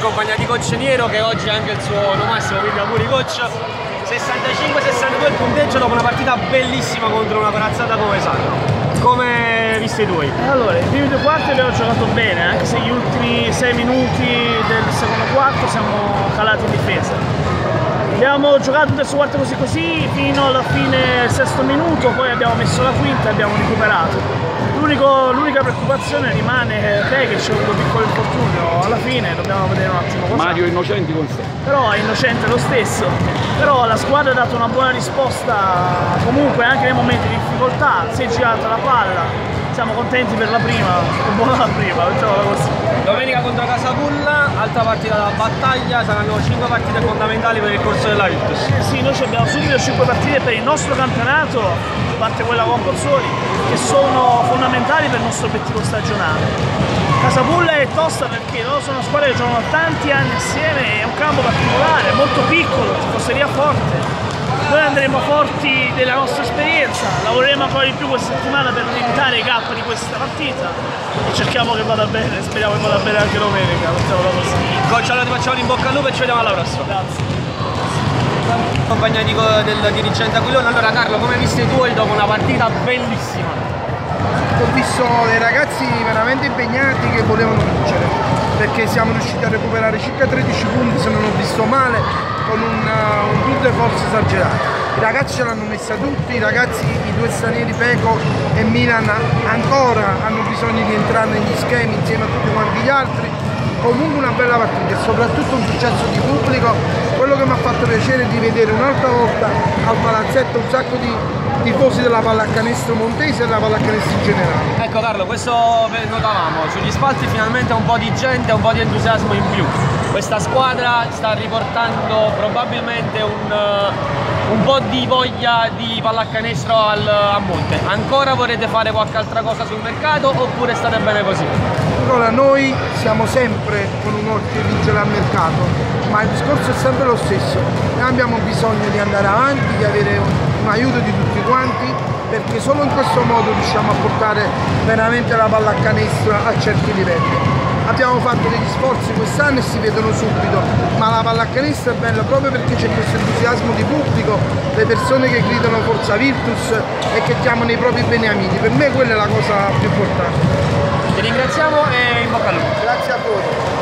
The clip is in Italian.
compagnia di coach Niero, che oggi è anche il suo anno massimo, quindi auguri coach. 65-62 il punteggio dopo una partita bellissima contro una corazzata come Sarno. Come visti i tuoi? Allora, i primi due quarti abbiamo giocato bene, anche se gli ultimi 6 minuti del secondo quarto siamo calati in difesa. Abbiamo giocato il terzo quarto così fino alla fine del sesto minuto, poi abbiamo messo la quinta e abbiamo recuperato. L'unica preoccupazione rimane che c'è un piccolo infortunio alla fine, dobbiamo vedere un attimo cosa. Mario Innocenti con sé. Però è innocente lo stesso. Però la squadra ha dato una buona risposta comunque anche nei momenti di difficoltà, si è girata la palla. Siamo contenti per la prima, buona la prima, mettiamola così. Domenica contro Casapulla, altra partita da battaglia, saranno 5 partite fondamentali per il corso della Virtus. Sì, noi abbiamo subito 5 partite per il nostro campionato, a parte quella con Pozzuoli, che sono fondamentali per il nostro obiettivo stagionale. Casapulla è tosta perché loro sono una squadra che giocano tanti anni assieme, è un campo particolare, molto piccolo, tifoseria forte. Noi andremo forti della nostra esperienza, lavoreremo ancora di più questa settimana per limitare i gap di questa partita e cerchiamo che vada bene, speriamo che vada bene anche domenica, mettiamola così. Coach, allora ti facciamo in bocca al lupo e ci vediamo alla prossima. Grazie. Compagnia del dirigente Aquilone. Allora Carlo, come hai visto i tuoi dopo una partita bellissima? Ho visto dei ragazzi veramente impegnati che volevano vincere, perché siamo riusciti a recuperare circa 13 punti se non ho visto male, con un tour de force esagerato. I ragazzi ce l'hanno messa tutti, i ragazzi, i due stranieri Peco e Milan ancora hanno bisogno di entrare negli schemi insieme a tutti quanti gli altri. Comunque una bella partita e soprattutto un successo di pubblico. Quello che mi ha fatto piacere è di vedere un'altra volta al palazzetto un sacco di tifosi della pallacanestro montese e della pallacanestro in generale. Ecco Carlo, questo notavamo, sugli spalti finalmente un po' di gente, un po' di entusiasmo in più. Questa squadra sta riportando probabilmente un po' di voglia di pallacanestro a monte. Ancora vorrete fare qualche altra cosa sul mercato oppure state bene così? Allora, noi siamo sempre con un occhio vigile al mercato, ma il discorso è sempre lo stesso. Noi abbiamo bisogno di andare avanti, di avere un aiuto di tutti quanti, perché solo in questo modo riusciamo a portare veramente la pallacanestro a certi livelli. Abbiamo fatto degli sforzi quest'anno e si vedono subito, ma la pallacanestro è bella proprio perché c'è questo entusiasmo di pubblico, le persone che gridano Forza Virtus e che chiamano i propri beniamini. Per me quella è la cosa più importante. Ti ringraziamo e in bocca al lupo. Grazie a voi.